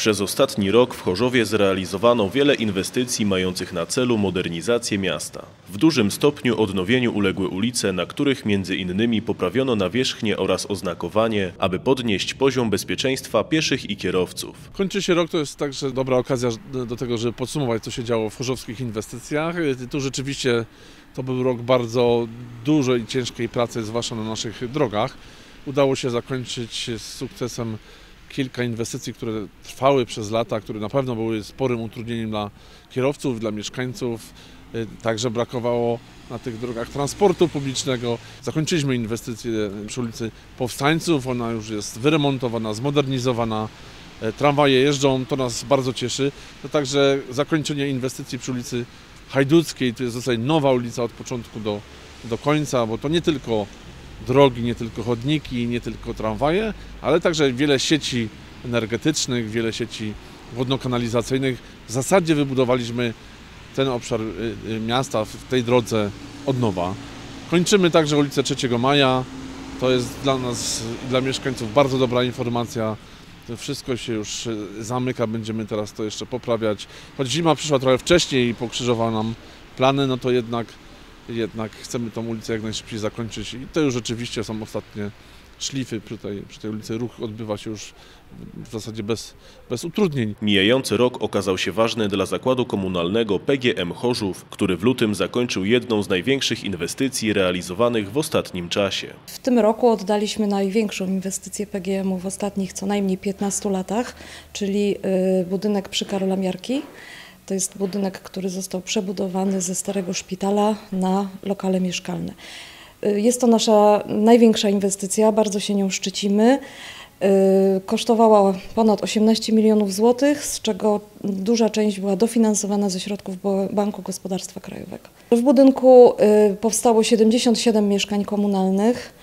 Przez ostatni rok w Chorzowie zrealizowano wiele inwestycji mających na celu modernizację miasta. W dużym stopniu odnowieniu uległy ulice, na których między innymi poprawiono nawierzchnię oraz oznakowanie, aby podnieść poziom bezpieczeństwa pieszych i kierowców. Kończy się rok, to jest także dobra okazja do tego, żeby podsumować, co się działo w chorzowskich inwestycjach. Tu rzeczywiście to był rok bardzo dużej i ciężkiej pracy, zwłaszcza na naszych drogach. Udało się zakończyć z sukcesem kilka inwestycji, które trwały przez lata, które na pewno były sporym utrudnieniem dla kierowców, dla mieszkańców. Także brakowało na tych drogach transportu publicznego. Zakończyliśmy inwestycję przy ulicy Powstańców, ona już jest wyremontowana, zmodernizowana. Tramwaje jeżdżą, to nas bardzo cieszy. To także zakończenie inwestycji przy ulicy Hajduckiej, to jest w zasadzie nowa ulica od początku do końca, bo to nie tylko drogi, nie tylko chodniki, nie tylko tramwaje, ale także wiele sieci energetycznych, wiele sieci wodno-kanalizacyjnych. W zasadzie wybudowaliśmy ten obszar miasta w tej drodze od nowa. Kończymy także ulicę 3 Maja. To jest dla nas, dla mieszkańców bardzo dobra informacja. To wszystko się już zamyka, będziemy teraz to jeszcze poprawiać. Choć zima przyszła trochę wcześniej i pokrzyżowała nam plany, no to jednak chcemy tą ulicę jak najszybciej zakończyć i to już rzeczywiście są ostatnie szlify przy tej ulicy. Ruch odbywa się już w zasadzie bez utrudnień. Mijający rok okazał się ważny dla zakładu komunalnego PGM Chorzów, który w lutym zakończył jedną z największych inwestycji realizowanych w ostatnim czasie. W tym roku oddaliśmy największą inwestycję PGM-u w ostatnich co najmniej 15 latach, czyli budynek przy Karola Miarki. To jest budynek, który został przebudowany ze starego szpitala na lokale mieszkalne. Jest to nasza największa inwestycja, bardzo się nią szczycimy. Kosztowała ponad 18 milionów złotych, z czego duża część była dofinansowana ze środków Banku Gospodarstwa Krajowego. W budynku powstało 77 mieszkań komunalnych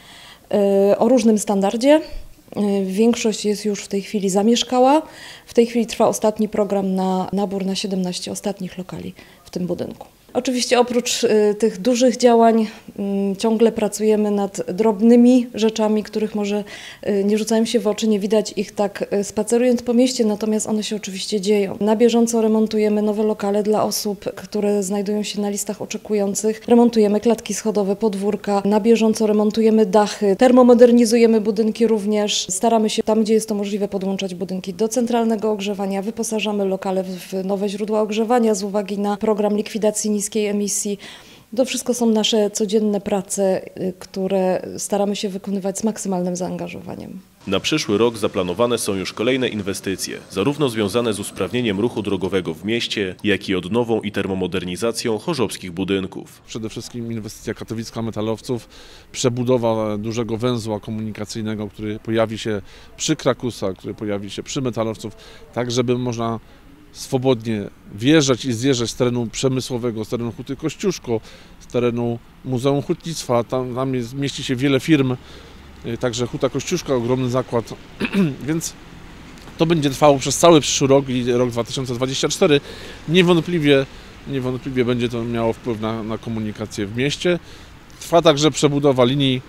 o różnym standardzie. Większość jest już w tej chwili zamieszkała. W tej chwili trwa ostatni program na nabór na 17 ostatnich lokali w tym budynku. Oczywiście oprócz tych dużych działań ciągle pracujemy nad drobnymi rzeczami, których może nie rzucają się w oczy, nie widać ich tak spacerując po mieście, natomiast one się oczywiście dzieją. Na bieżąco remontujemy nowe lokale dla osób, które znajdują się na listach oczekujących. Remontujemy klatki schodowe, podwórka, na bieżąco remontujemy dachy, termomodernizujemy budynki również. Staramy się tam, gdzie jest to możliwe, podłączać budynki do centralnego ogrzewania, wyposażamy lokale w nowe źródła ogrzewania z uwagi na program likwidacji niskiej emisji. To wszystko są nasze codzienne prace, które staramy się wykonywać z maksymalnym zaangażowaniem. Na przyszły rok zaplanowane są już kolejne inwestycje, zarówno związane z usprawnieniem ruchu drogowego w mieście, jak i odnową i termomodernizacją chorzowskich budynków. Przede wszystkim inwestycja Katowicka-Metalowców, przebudowa dużego węzła komunikacyjnego, który pojawi się przy Krakusa, który pojawi się przy Metalowców, tak żeby można swobodnie wjeżdżać i zjeżdżać z terenu przemysłowego, z terenu Huty Kościuszko, z terenu Muzeum Hutnictwa. Tam mieści się wiele firm, także Huta Kościuszka, ogromny zakład, więc to będzie trwało przez cały przyszły rok i rok 2024. Niewątpliwie będzie to miało wpływ na komunikację w mieście. Trwa także przebudowa linii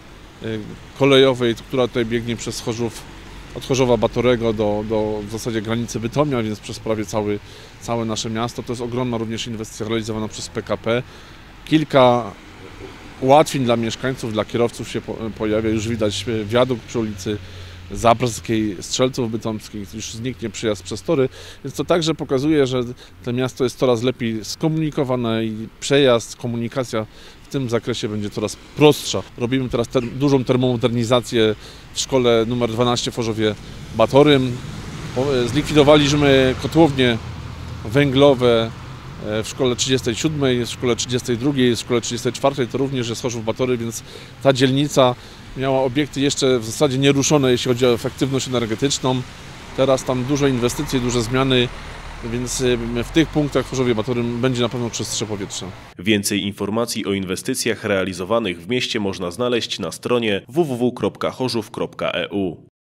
kolejowej, która tutaj biegnie przez Chorzów, od Chorzowa Batorego do w zasadzie granicy Bytomia, więc przez prawie całe nasze miasto. To jest ogromna również inwestycja realizowana przez PKP. Kilka ułatwień dla mieszkańców, dla kierowców się pojawia. Już widać wiadukt przy ulicy Zabrskiej, Strzelców Bytomskich, już zniknie przyjazd przez tory, więc to także pokazuje, że to miasto jest coraz lepiej skomunikowane i przejazd, komunikacja w tym zakresie będzie coraz prostsza. Robimy teraz dużą termomodernizację w szkole nr 12 w Chorzowie Batorym. Zlikwidowaliśmy kotłownie węglowe w szkole 37, w szkole 32, w szkole 34, to również jest Chorzów Batory, więc ta dzielnica miała obiekty jeszcze w zasadzie nieruszone, jeśli chodzi o efektywność energetyczną. Teraz tam duże inwestycje, duże zmiany, więc w tych punktach w Chorzowie Batorym będzie na pewno czystsze powietrze. Więcej informacji o inwestycjach realizowanych w mieście można znaleźć na stronie www.chorzów.eu.